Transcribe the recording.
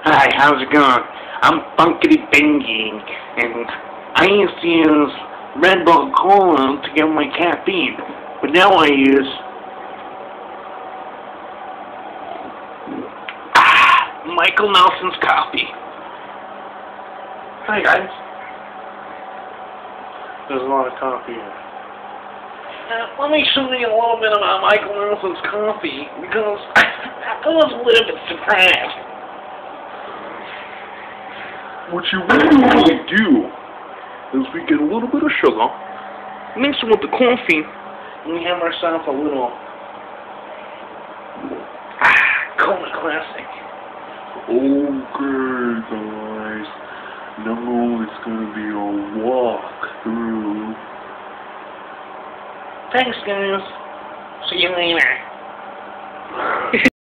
Hi, how's it going? I'm Fuckity Bingy, and I used to use Red Bull Cola to get my caffeine, but now I use Michael Nelson's coffee. Hi guys. There's a lot of coffee here. Let me show you a little bit about Michael Nelson's coffee, because I was a little bit surprised. What you really want to do is we get a little bit of sugar, mix it with the coffee, And we have ourselves a little Cola Classic. Okay, guys. Now it's gonna be a walk through. Thanks, guys. See you later.